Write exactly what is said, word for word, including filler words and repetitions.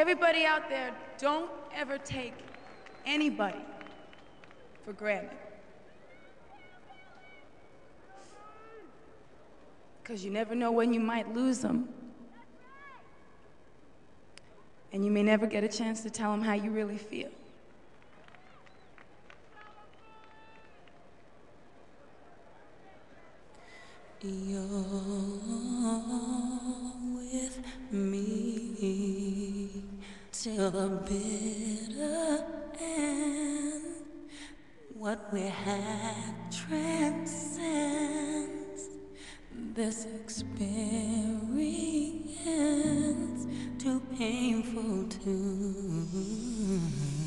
Everybody out there, don't ever take anybody for granted. Because you never know when you might lose them. And you may never get a chance to tell them how you really feel. You're with me till the bitter end. What we had transcends this experience, too painful to